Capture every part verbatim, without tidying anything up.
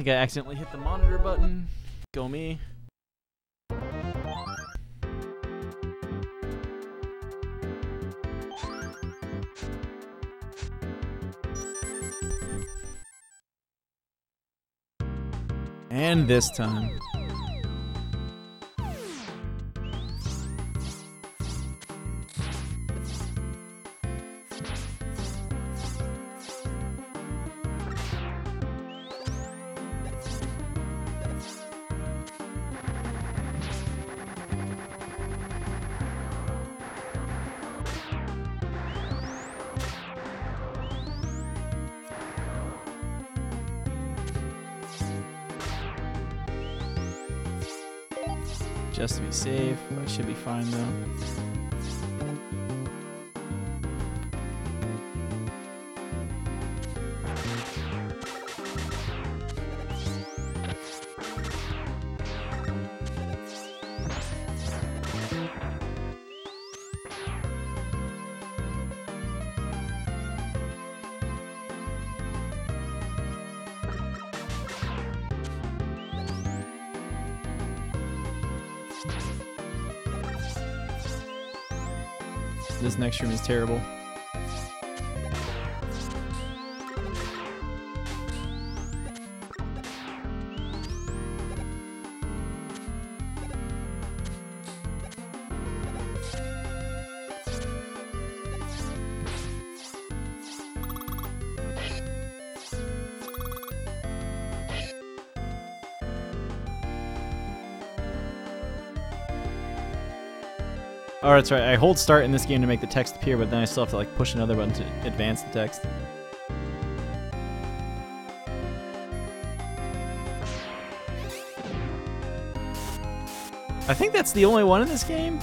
I accidentally hit the monitor button. Go me. And this time. Just to be safe, I should be fine though. This next room is terrible. Oh, that's right. I hold start in this game to make the text appear, but then I still have to like push another button to advance the text. I think that's the only one in this game.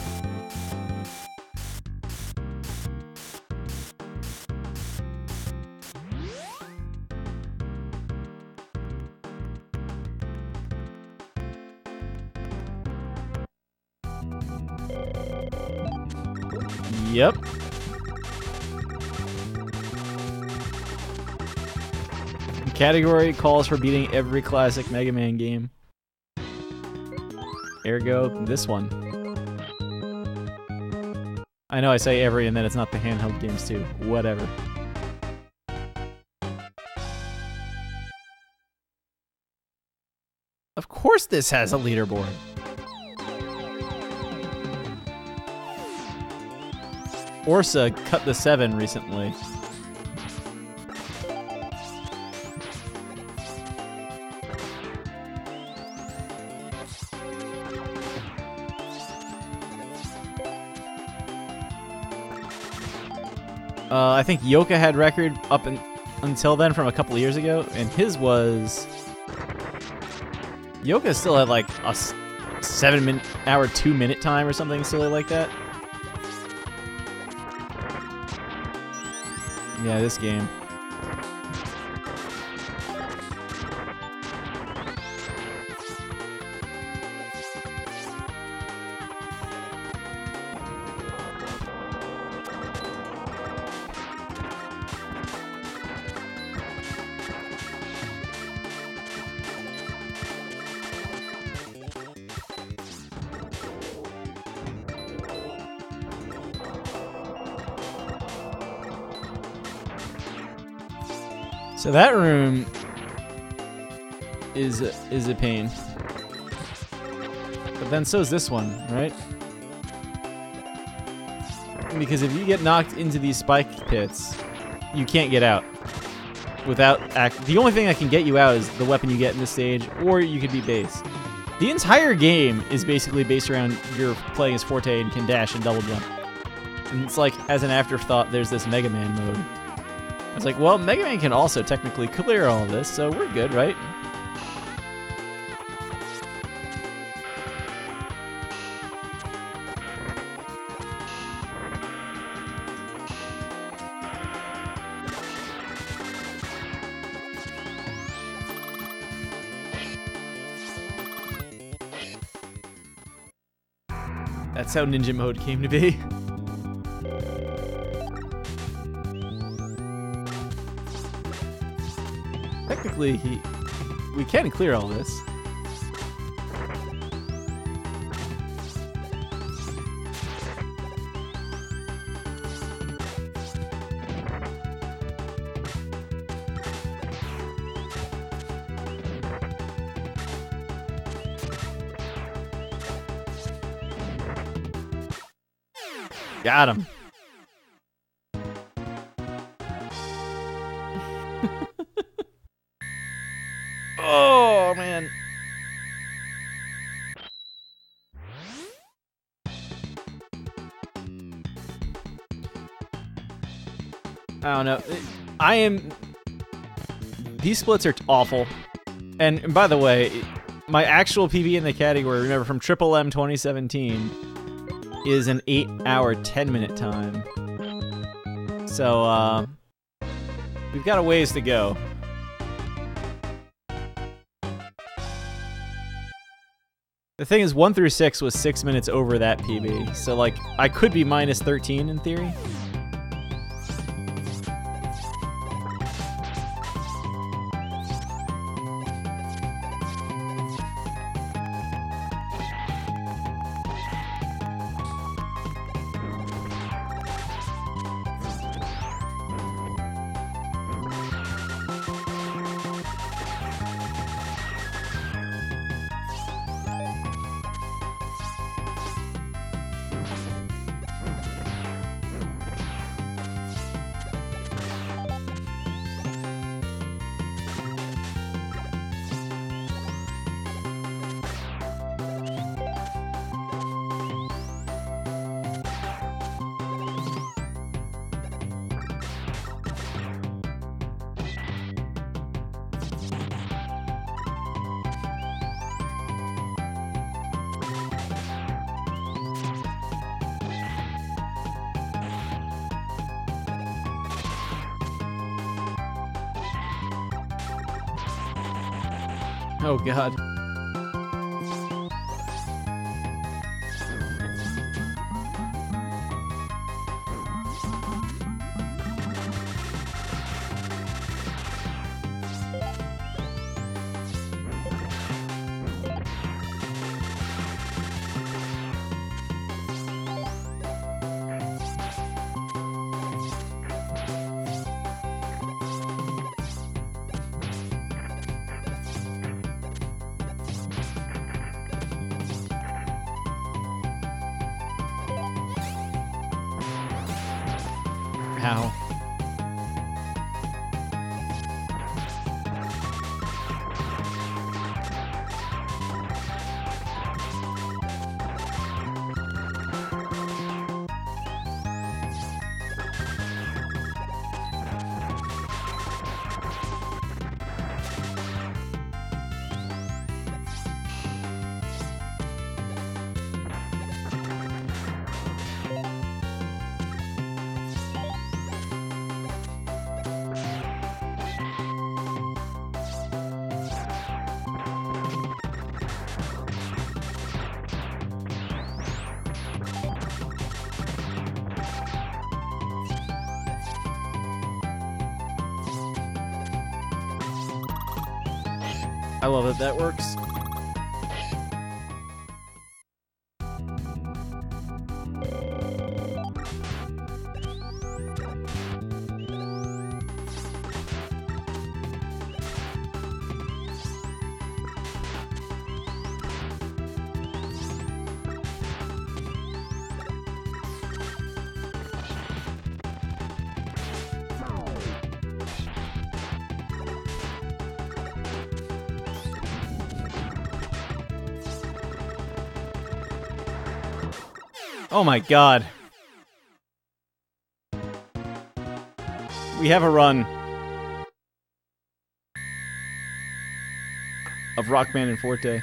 Yep. The category calls for beating every classic Mega Man game. Ergo, this one. I know I say every and then it's not the handheld games too. Whatever. Of course this has a leaderboard. Orsa cut the seven recently. Uh, I think Yoka had record up in, until then from a couple of years ago, and his was... Yoka still had like a seven minute, hour, two minute time or something silly like that. Yeah, this game. So that room is is a pain, but then so is this one, right? Because if you get knocked into these spike pits, you can't get out without act. The only thing that can get you out is the weapon you get in this stage, or you could be base. The entire game is basically based around you're playing as Forte and can dash and double jump. And it's like, as an afterthought, there's this Mega Man mode. I was like, well, Mega Man can also technically clear all of this, so we're good, right? That's how Ninja Mode came to be. Technically, he we can clear all this. Got him. Oh, man. I don't know. I am... These splits are awful. And, and by the way, my actual P B in the category, remember, from Triple M twenty seventeen, is an eight hour, ten minute time. So, uh... we've got a ways to go. The thing is, one through six was six minutes over that P B, so, like, I could be minus thirteen in theory. Oh, God. How? I love it. That works. Oh my God. We have a run of Rockman and Forte.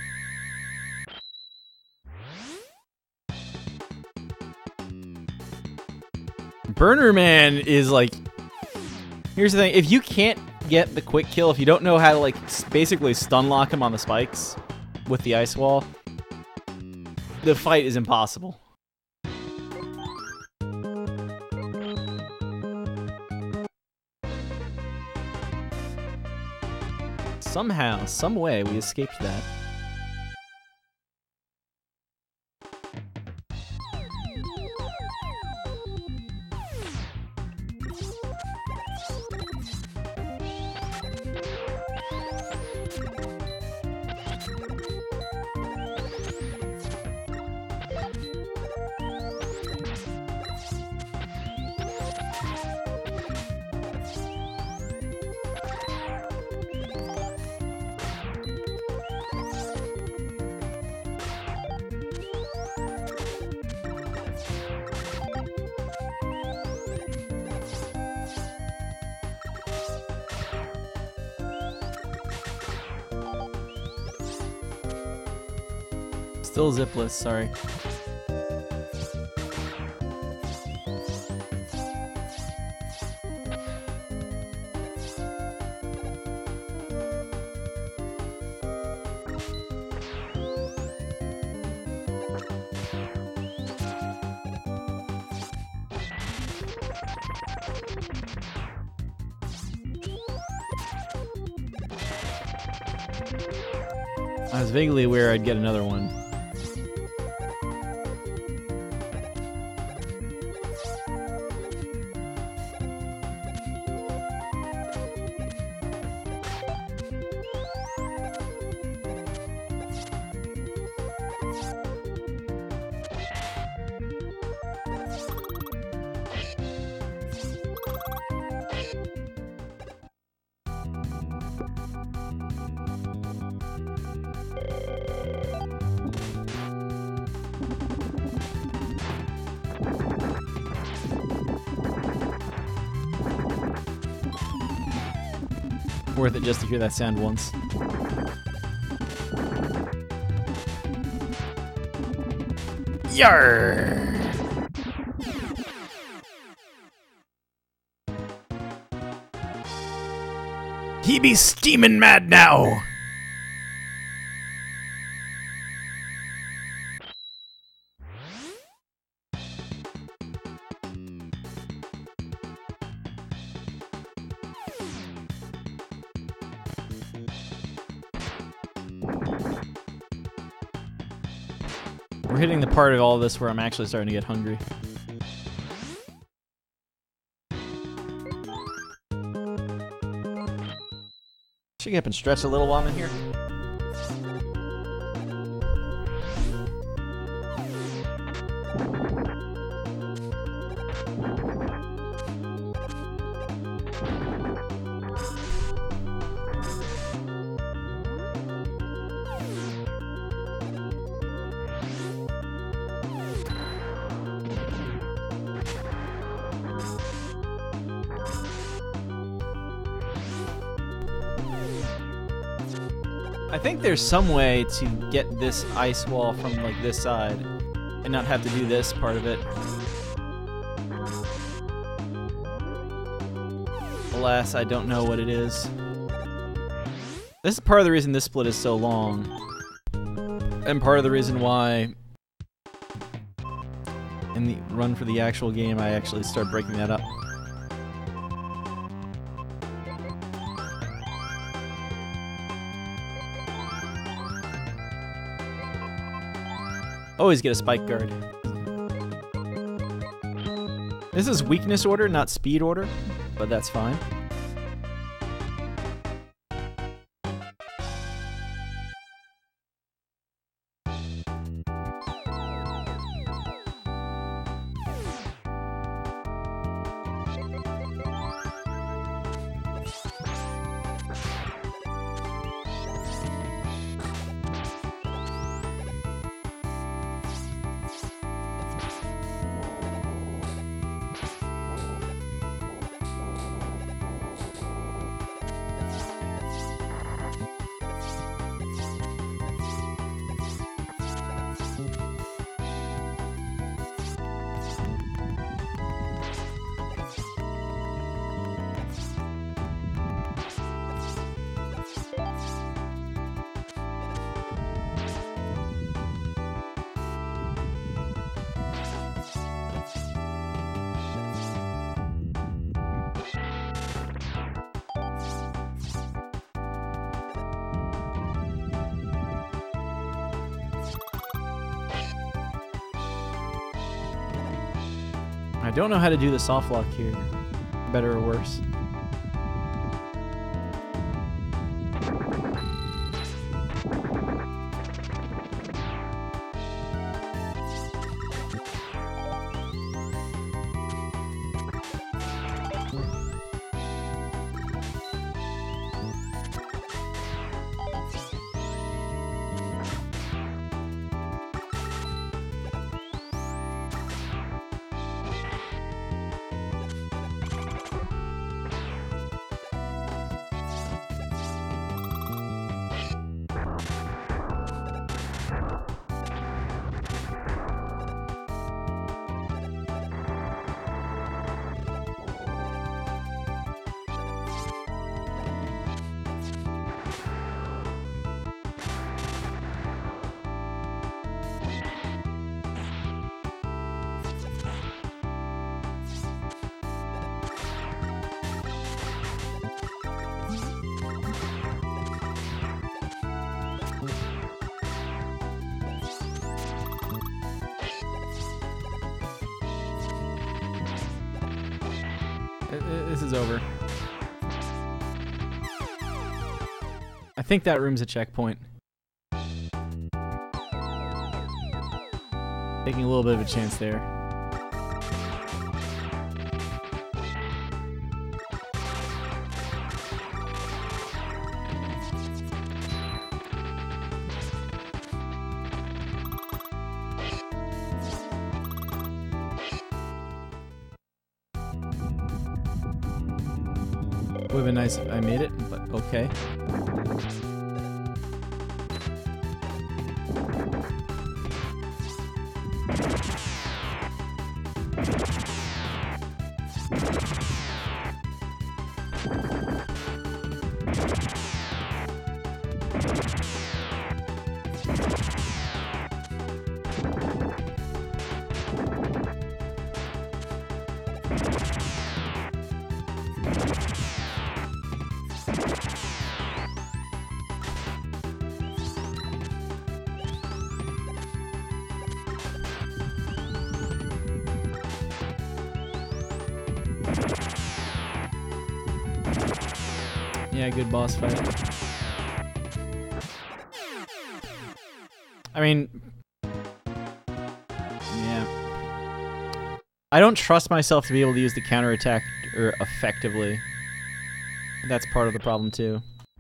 Burner Man is like... Here's the thing. If you can't get the quick kill, if you don't know how to like basically stun lock him on the spikes with the ice wall, the fight is impossible. Somehow, some way, we escaped that. Still zipless, sorry. I was vaguely aware I'd get another one. Worth it just to hear that sound once. Yarr! He be steaming mad now! We're hitting the part of all this where I'm actually starting to get hungry. Should get up and stretch a little while I'm in here. I think there's some way to get this ice wall from like this side and not have to do this part of it. Alas, I don't know what it is. This is part of the reason this split is so long, and part of the reason why in the run for the actual game I actually start breaking that up. Always get a spike guard. This is weakness order, not speed order, but that's fine. don't know how to do the soft lock here. Better or worse. This is over. I think that room's a checkpoint. Taking a little bit of a chance there. Would have been nice if I made it, but okay. Yeah, good boss fight. I mean, yeah. I don't trust myself to be able to use the counterattack er, effectively. That's part of the problem too.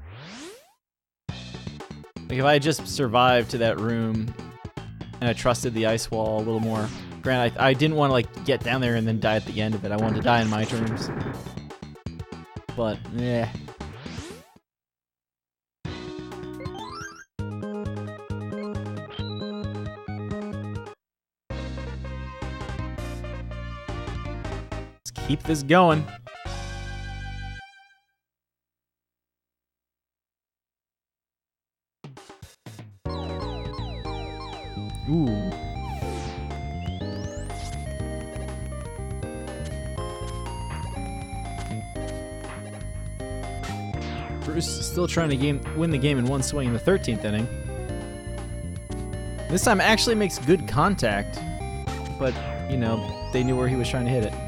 Like if I just survived to that room and I trusted the ice wall a little more. Granted, I, I didn't want to like get down there and then die at the end of it. I wanted to die in my terms. But, yeah. Keep this going. Ooh. Bruce is still trying to game, win the game in one swing in the thirteenth inning. This time actually makes good contact, but, you know, they knew where he was trying to hit it.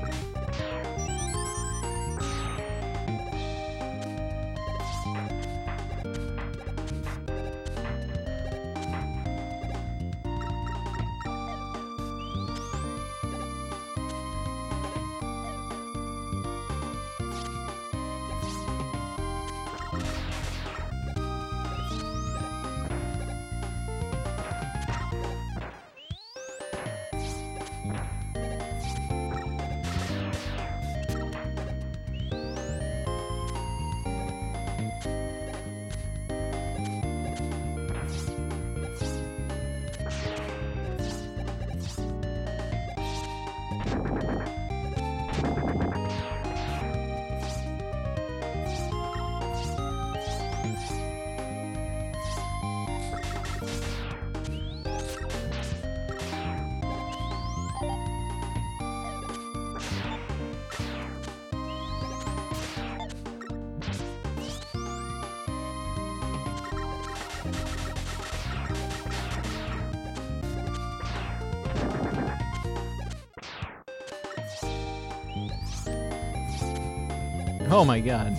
Oh my god.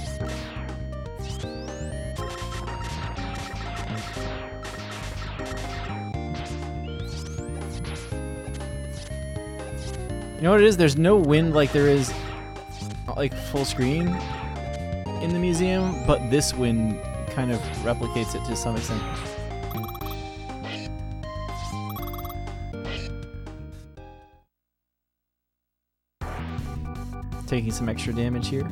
You know what it is? There's no wind like there is like full screen in the museum, but this wind kind of replicates it to some extent. Taking some extra damage here.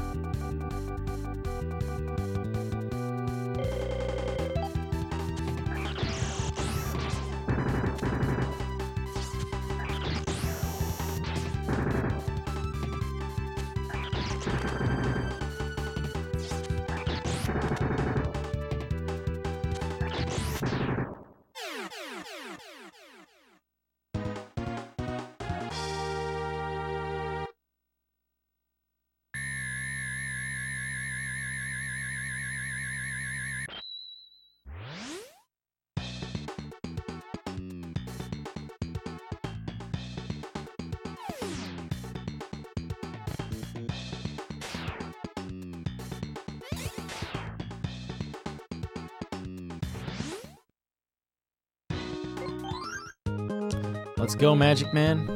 Let's go, Magic Man.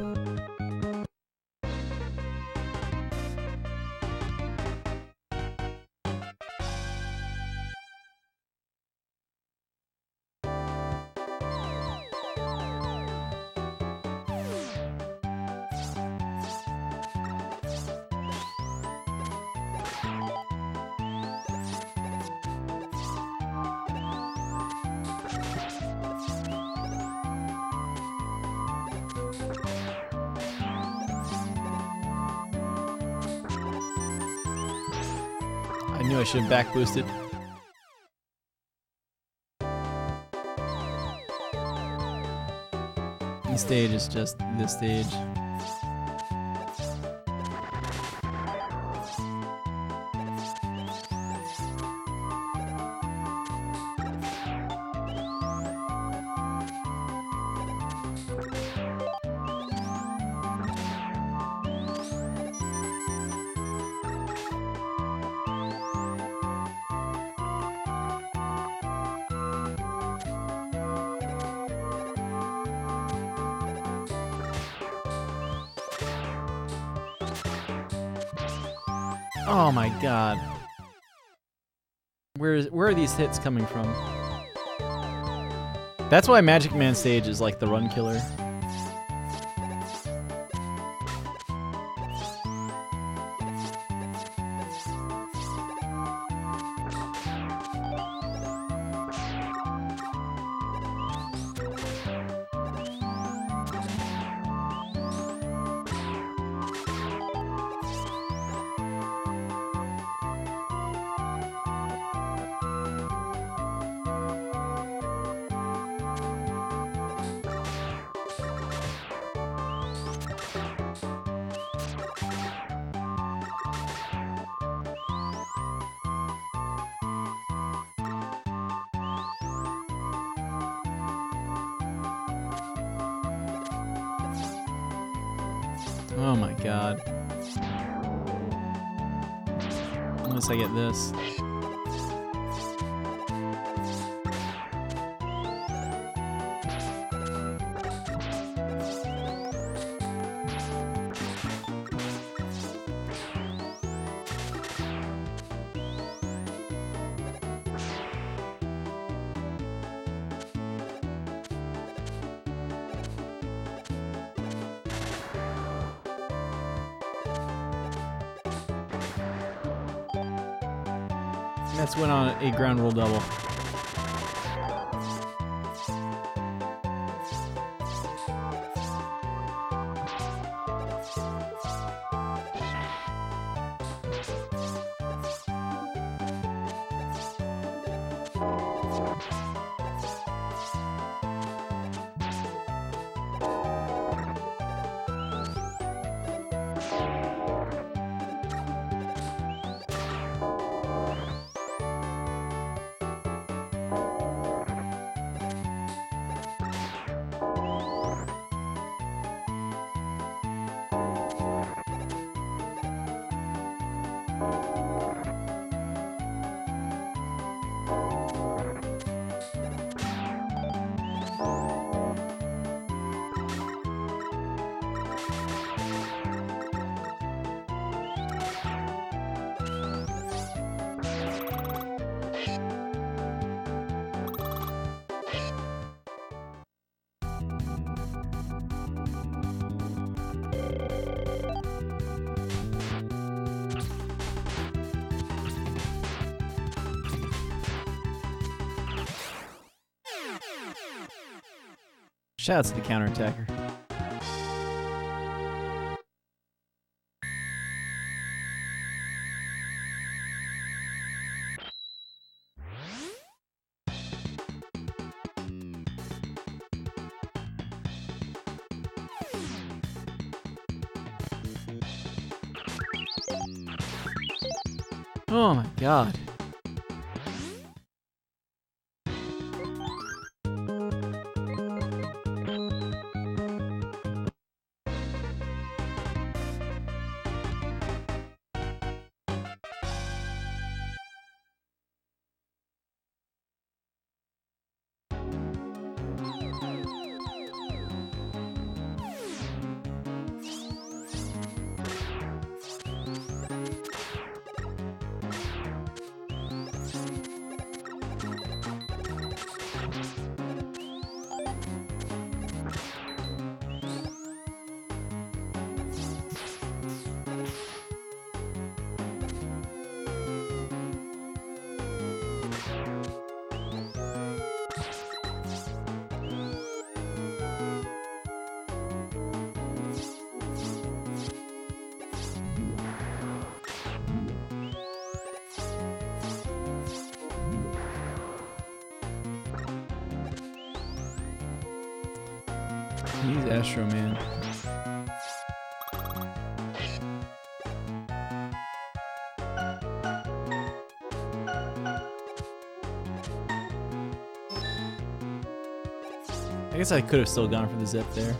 I knew I should have back boosted. This stage is just this stage. Oh my god. Where is where are these hits coming from? That's why Magic Man stage is like the run killer. Oh my god. Unless I get this. That's went on a ground rule double. Shouts to the counterattacker. Oh my god. He's Astro Man. I guess I could have still gone for the zip there.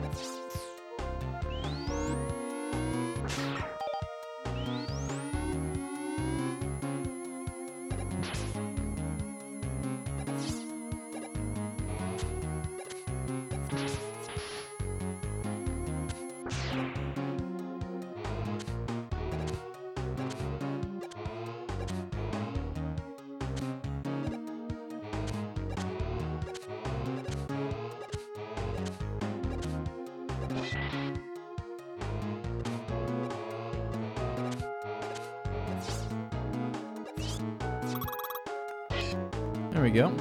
There we go.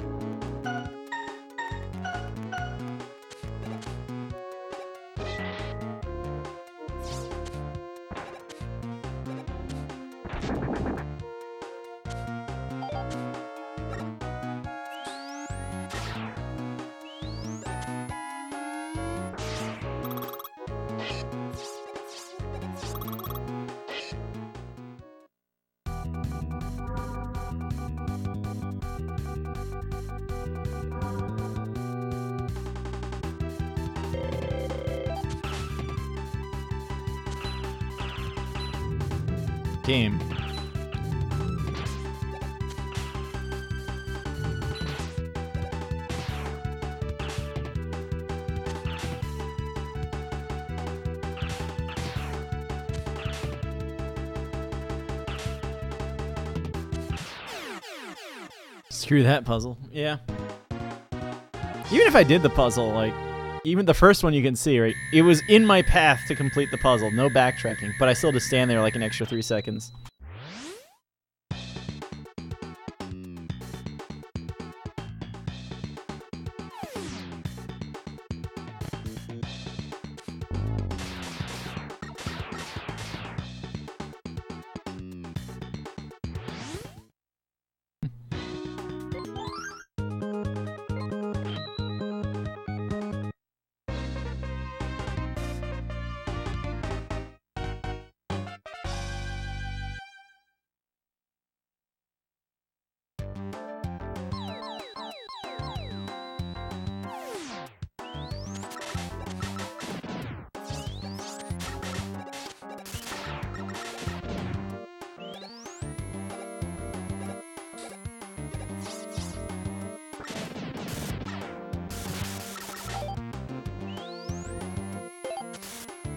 Game. Screw that puzzle. Yeah. Even if I did the puzzle, like, even the first one you can see, right? It was in my path to complete the puzzle. No backtracking. But I still had to stand there like an extra three seconds.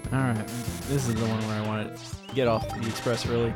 Alright, this is the one where I want to get off the express early.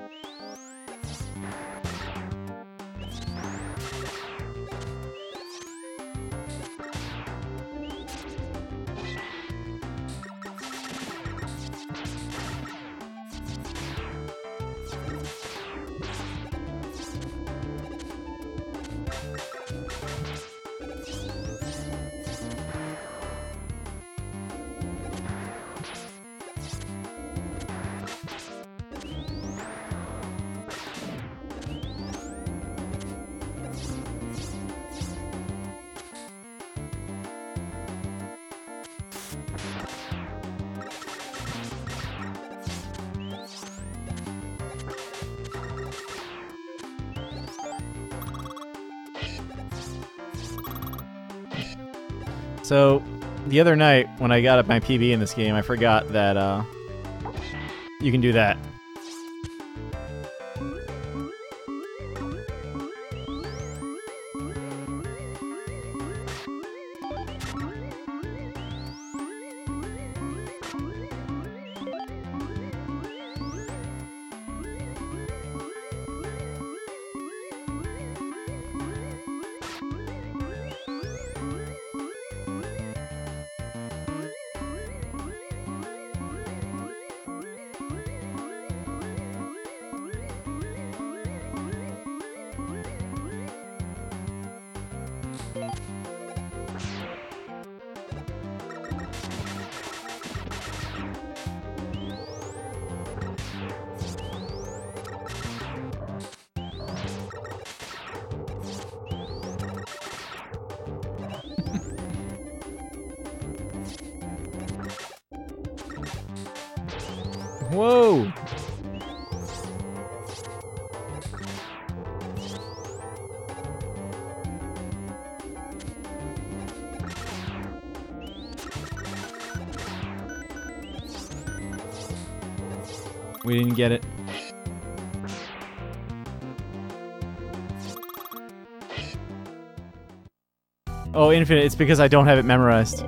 So, the other night, when I got up my P B in this game, I forgot that uh, you can do that. Whoa! We didn't get it. Oh, infinite. It's because I don't have it memorized.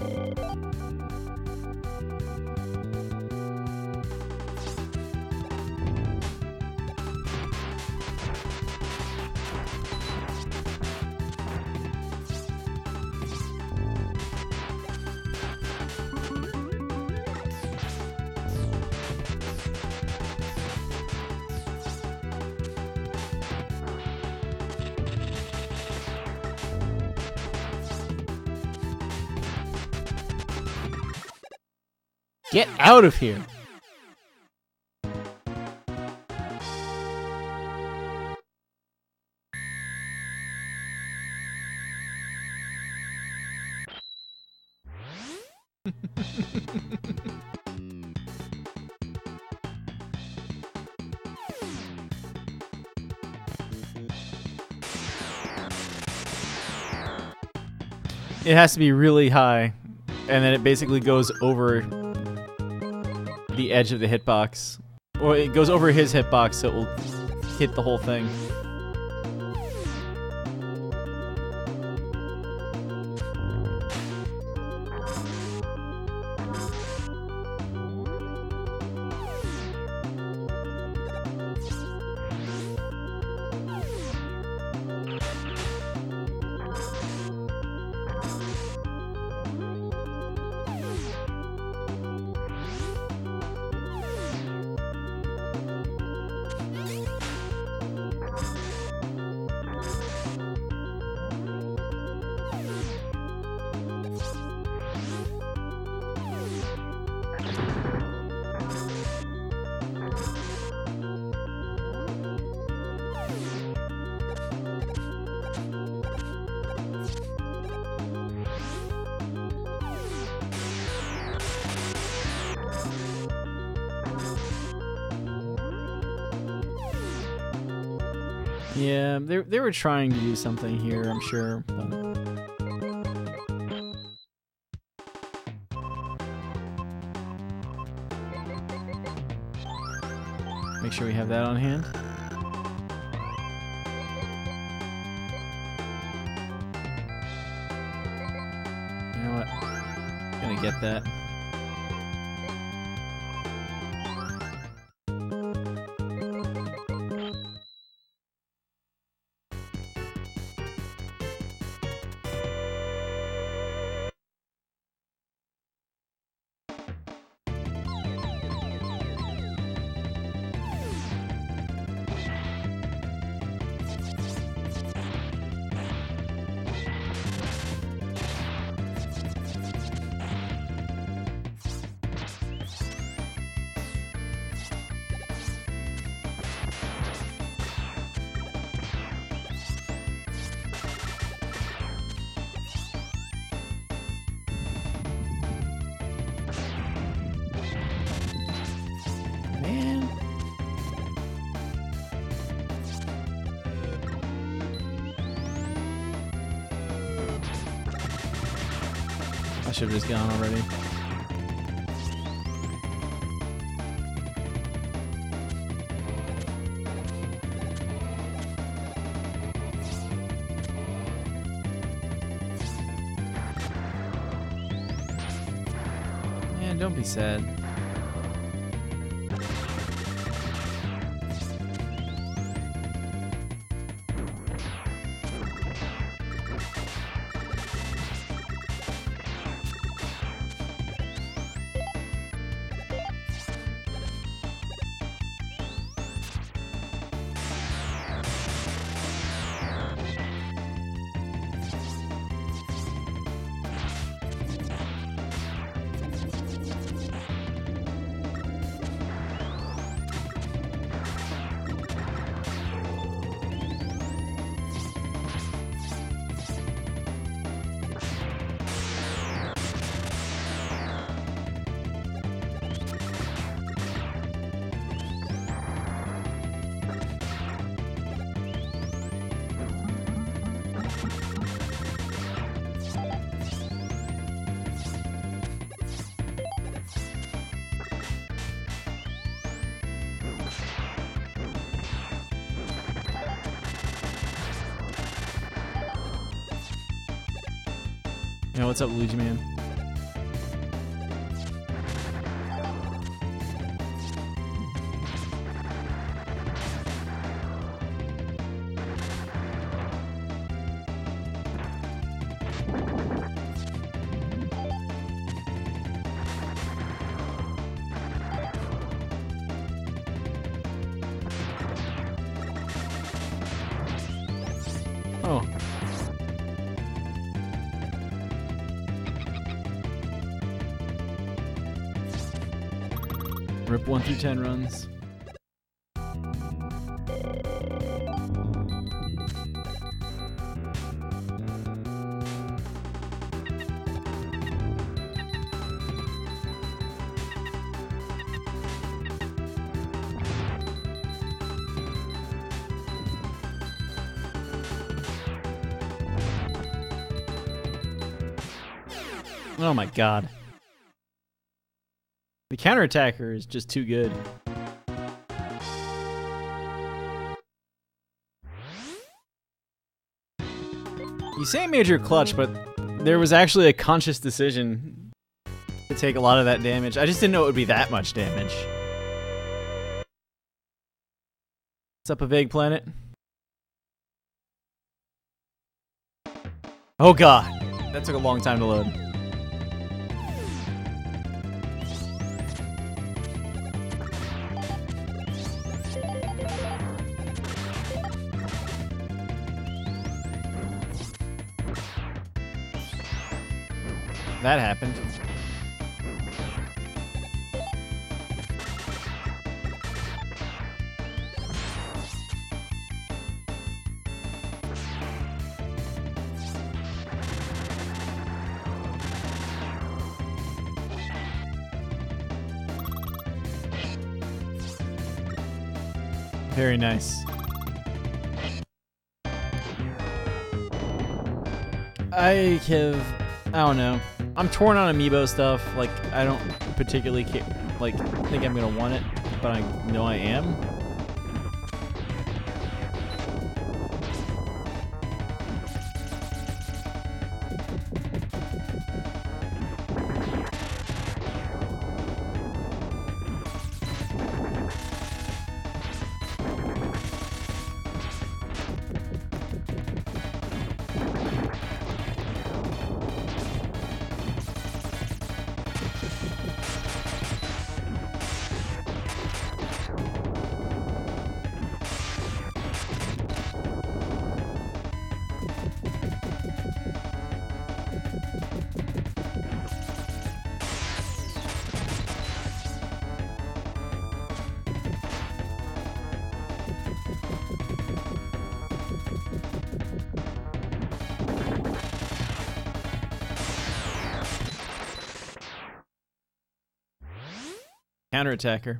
Get out of here! It has to be really high, and then it basically goes over the edge of the hitbox. Or it goes over his hitbox, so it will hit the whole thing. Yeah, they they were trying to do something here, I'm sure. But... make sure we have that on hand. You know what? I'm gonna get that. should have just gone already. Man, don't be sad. Yeah, what's up, Luigi Man? Oh. Rip one through ten runs. Oh my god. The counterattacker is just too good. You say major clutch, but there was actually a conscious decision to take a lot of that damage. I just didn't know it would be that much damage. What's up, a vague planet? Oh god, that took a long time to load. That happened. Very nice. I have, I don't know. I'm torn on amiibo stuff. Like, I don't particularly care, like think I'm gonna want it, but I know I am. Counterattacker.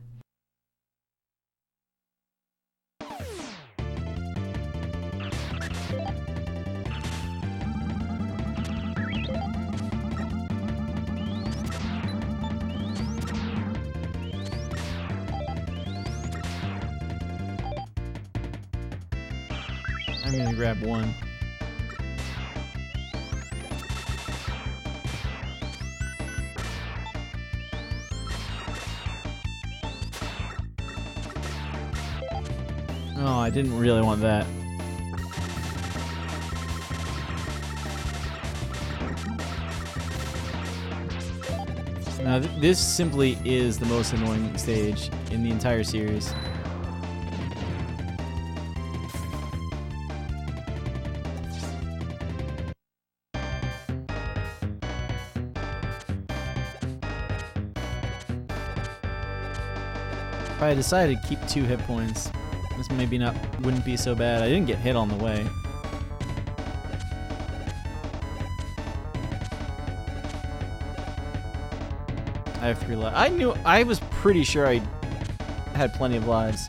I'm gonna grab one. Oh, I didn't really want that. Now, th this simply is the most annoying stage in the entire series. If I decided to keep two hit points, this maybe not wouldn't be so bad. I didn't get hit on the way. I have three lives. I knew I was pretty sure I had plenty of lives.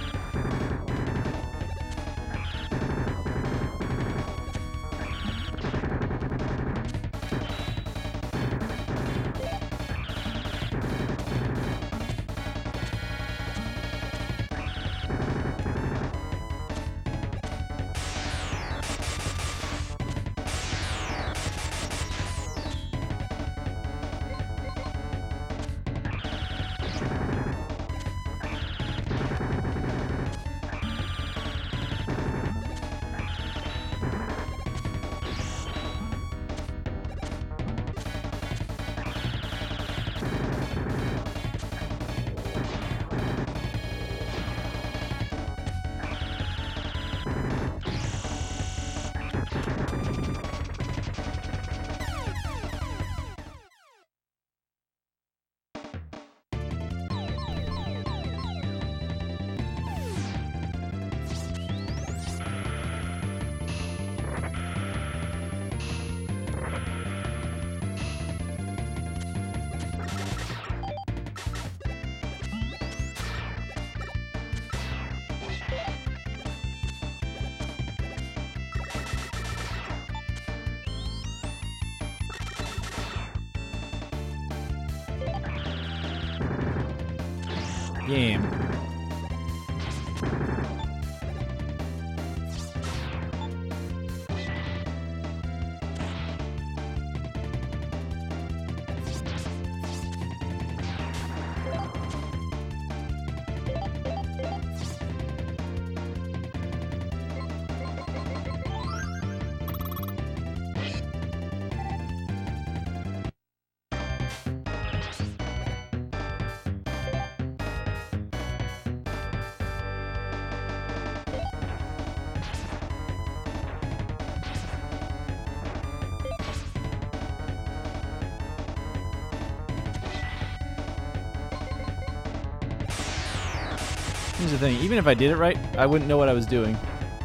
Game. Here's the thing, even if I did it right, I wouldn't know what I was doing.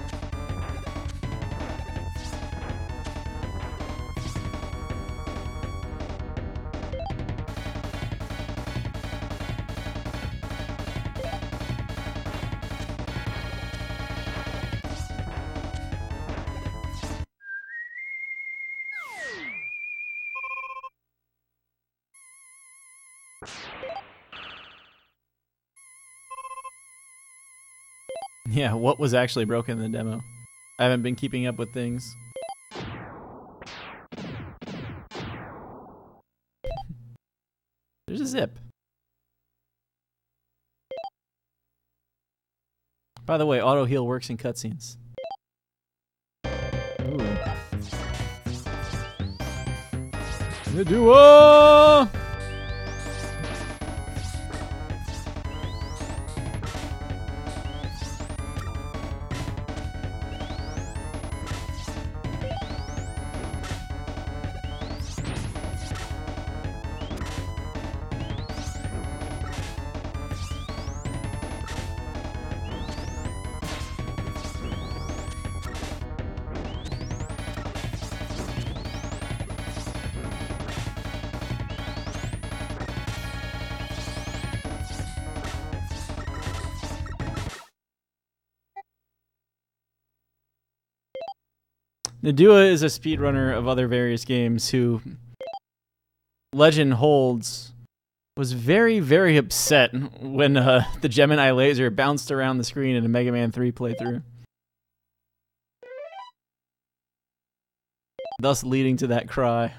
Yeah, what was actually broken in the demo? I haven't been keeping up with things. There's a zip. By the way, auto heal works in cutscenes. Ooh. The duo! Nadua is a speedrunner of other various games who, legend holds, was very, very upset when uh, the Gemini laser bounced around the screen in a Mega Man three playthrough. thus leading to that cry.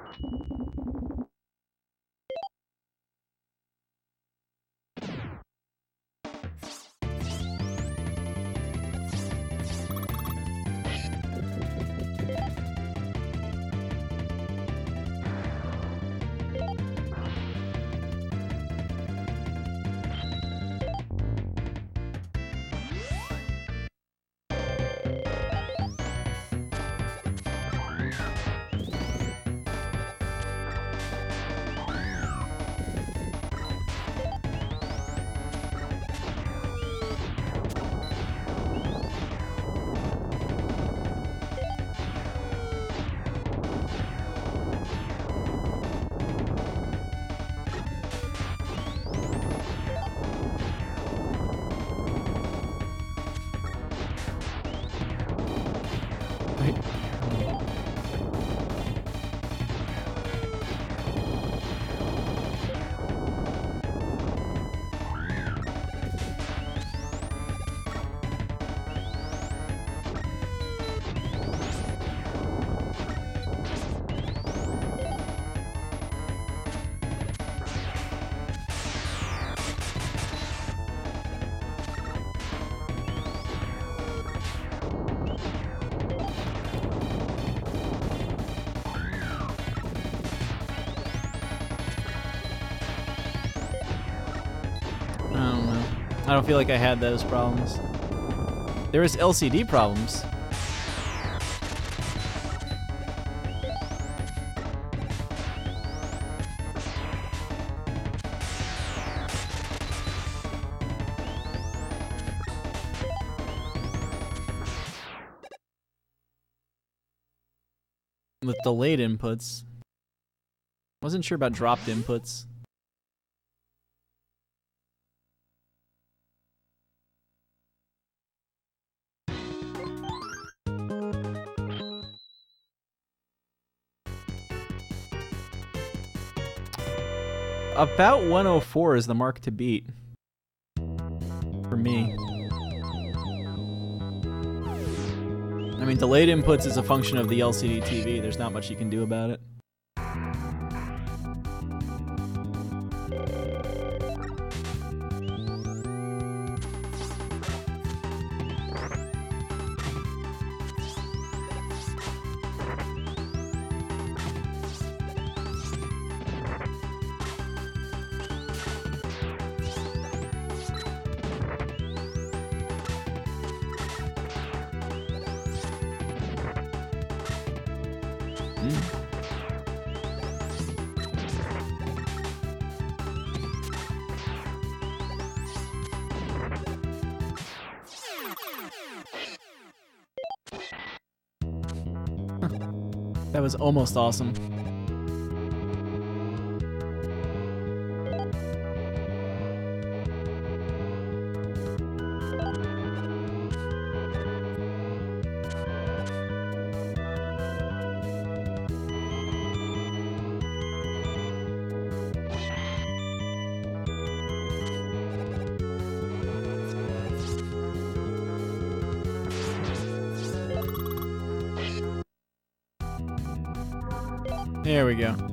I don't feel like I had those problems. There was L C D problems. With delayed inputs. Wasn't sure about dropped inputs. About one oh four is the mark to beat. For me. I mean, delayed inputs is a function of the L C D T V. There's not much you can do about it. That was almost awesome. There we go.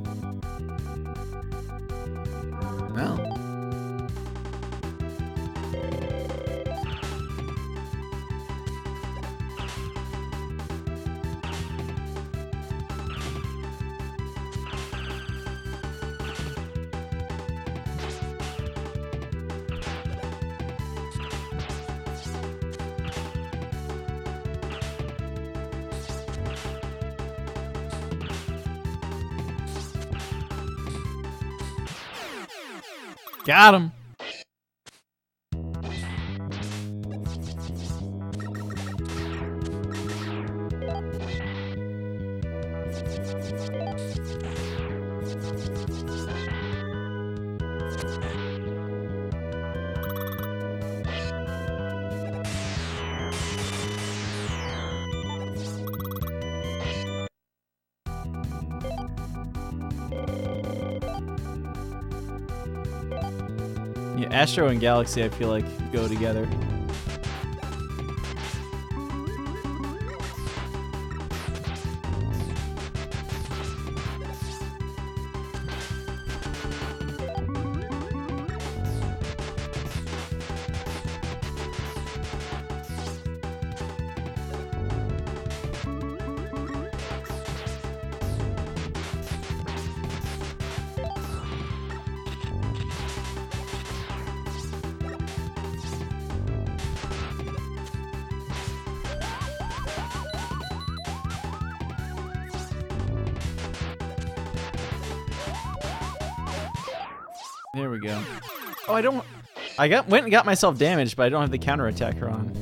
Well. Got him. Yeah, Astro and Galaxy, I feel like, go together. There we go. Oh, I don't... I got went and got myself damaged, but I don't have the counterattacker on.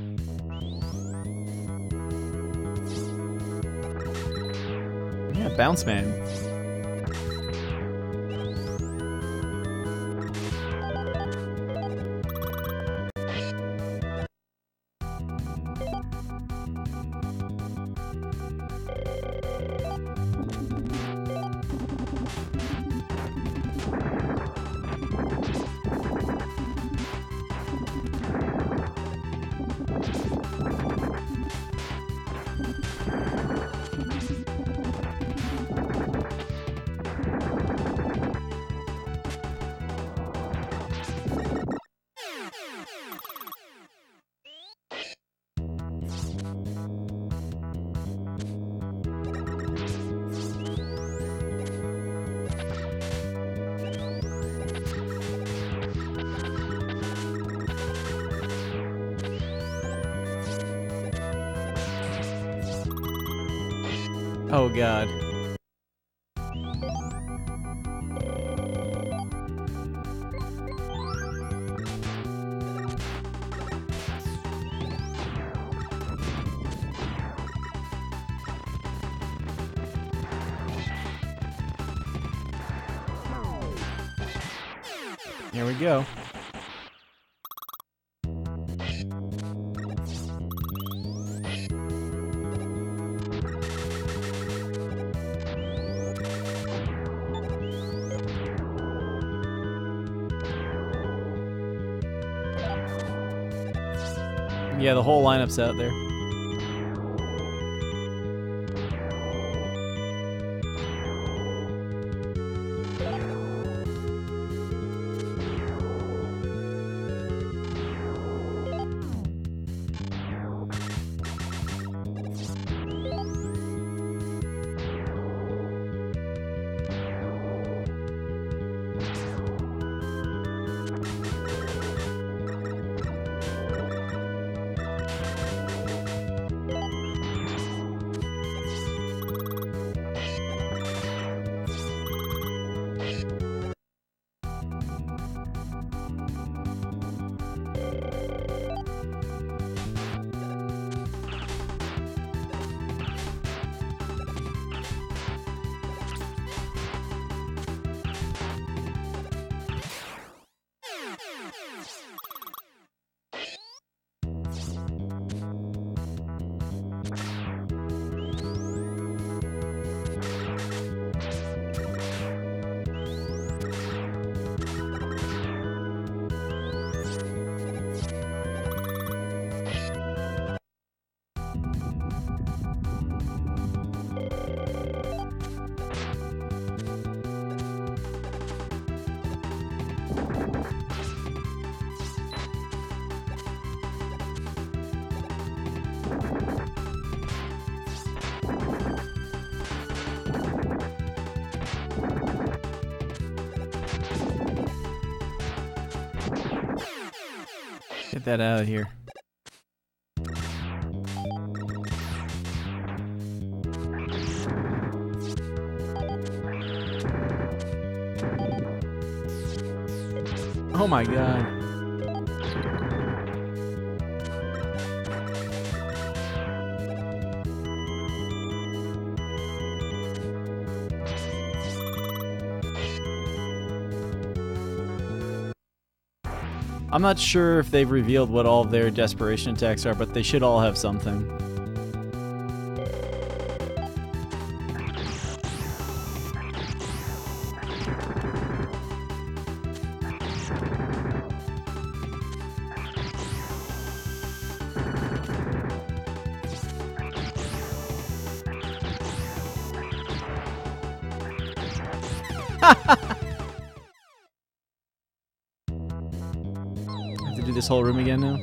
Yeah, Bounce Man. Oh god. Here we go. Yeah, the whole lineup's out there. Get that out of here. Oh my god. I'm not sure if they've revealed what all of their desperation attacks are, but they should all have something. Do this whole room again now?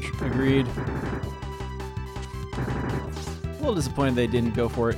Agreed. A little disappointed they didn't go for it.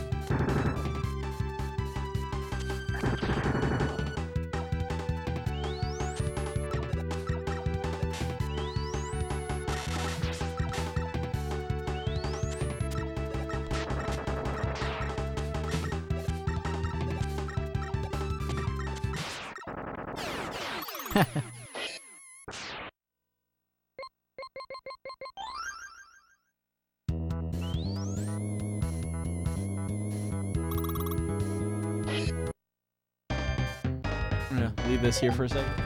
I'm gonna leave this here for a second.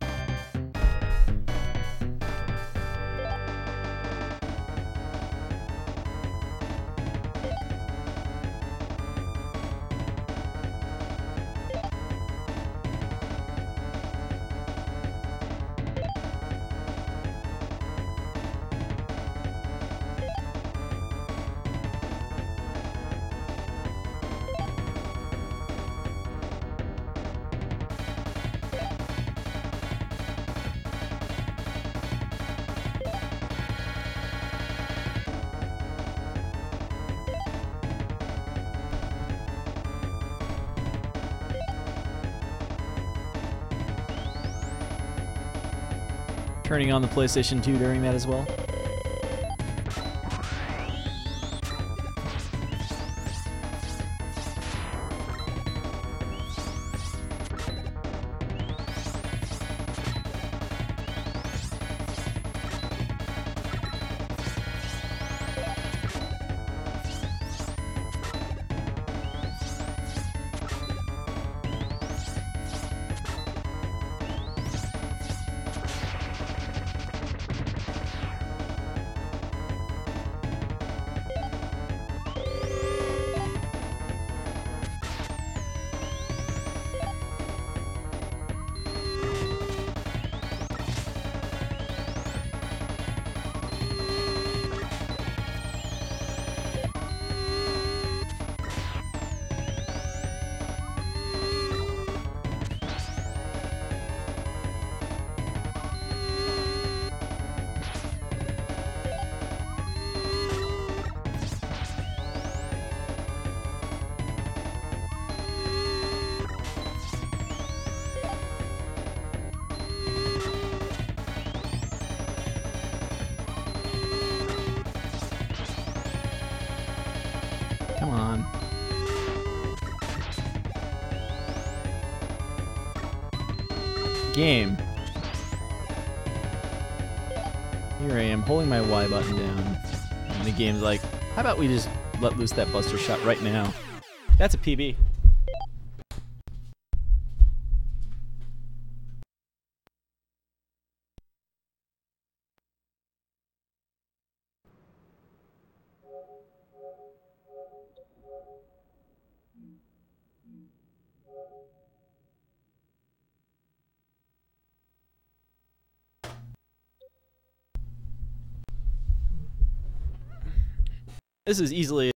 Turning on the PlayStation two during that as well. Come on. Game. Here I am, holding my Y button down. And the game's like, how about we just let loose that Buster Shot right now? That's a P B. This is easily